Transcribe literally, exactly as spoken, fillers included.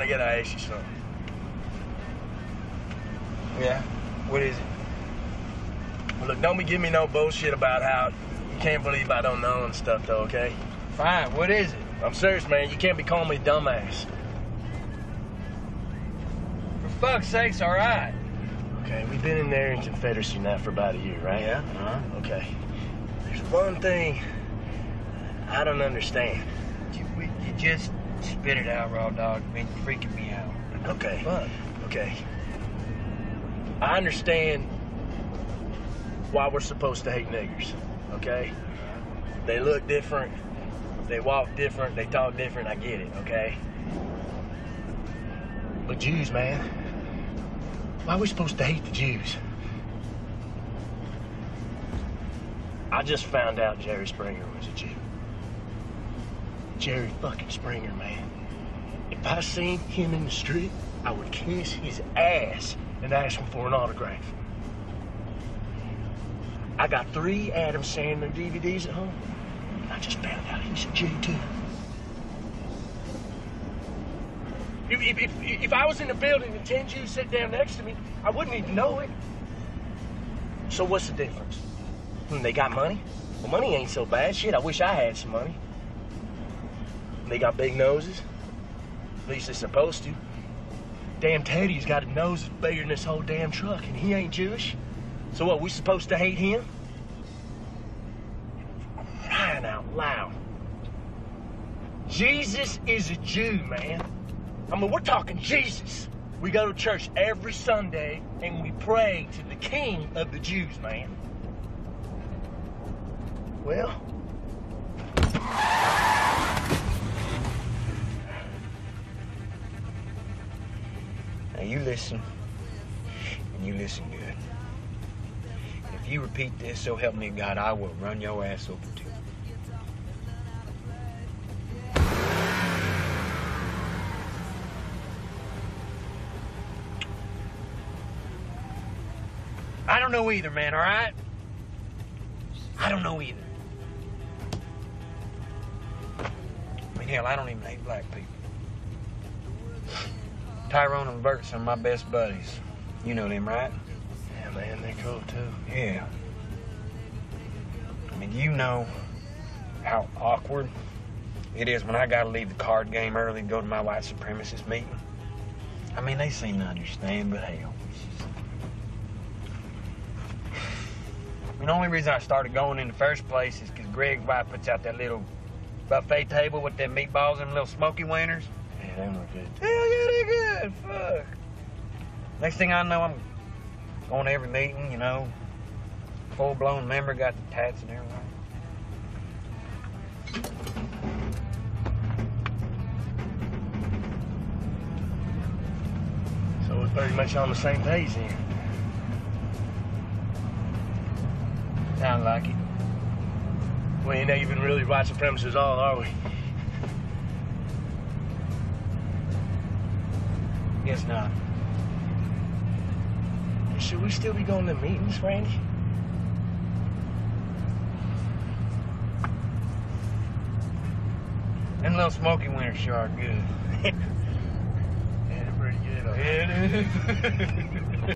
I gotta ask you something. Yeah? What is it? Well, look, don't be giving me no bullshit about how you can't believe I don't know and stuff, though, okay? Fine, what is it? I'm serious, man. You can't be calling me dumbass. For fuck's sakes, all right. Okay, we've been in there in Confederacy now for about a year, right? Yeah, uh-huh. Okay. There's one thing I don't understand. You, you just spit it out, raw dog. I mean, you're freaking me out. Okay. Fuck. Okay. I understand why we're supposed to hate niggers, okay? They look different, they walk different, they talk different, I get it, okay? But Jews, man, why are we supposed to hate the Jews? I just found out Jerry Springer was a Jew. Jerry fucking Springer, man. If I seen him in the street, I would kiss his ass and ask him for an autograph. I got three Adam Sandler D V Ds at home. I just found out he's a Jew, too. If, if, if, if I was in the building and ten Jews sat down next to me, I wouldn't even know it. So what's the difference? Hmm, they got money? Well, money ain't so bad. Shit, I wish I had some money. They got big noses. At least they're supposed to. Damn Teddy's got a nose that's bigger than this whole damn truck, and he ain't Jewish. So what, we supposed to hate him? Crying out loud. Jesus is a Jew, man. I mean, we're talking Jesus. We go to church every Sunday, and we pray to the King of the Jews, man. Well... Now you listen, and you listen good. And if you repeat this, so help me God, I will run your ass over too. I don't know either, man, all right? I don't know either. I mean, hell, I don't even hate black people. Tyrone and Bert's are my best buddies. You know them, right? Yeah, man, they're cool, too. Yeah. I mean, you know how awkward it is when I gotta leave the card game early to go to my white supremacist meeting. I mean, they seem to understand, but hell. I mean, the only reason I started going in the first place is because Greg's wife puts out that little buffet table with them meatballs and little smoky wieners. Yeah, them were good. Hell yeah, they're good. Fuck. Next thing I know, I'm going to every meeting, you know. Full-blown member, got the tats and everything. So we're pretty much on the same page then. Sounds like it. We ain't even really white supremacists at all, are we? Guess not. Should we still be going to meetings, Randy? Them little smoky wieners sure are good. Yeah, they're pretty good. Yeah, it is.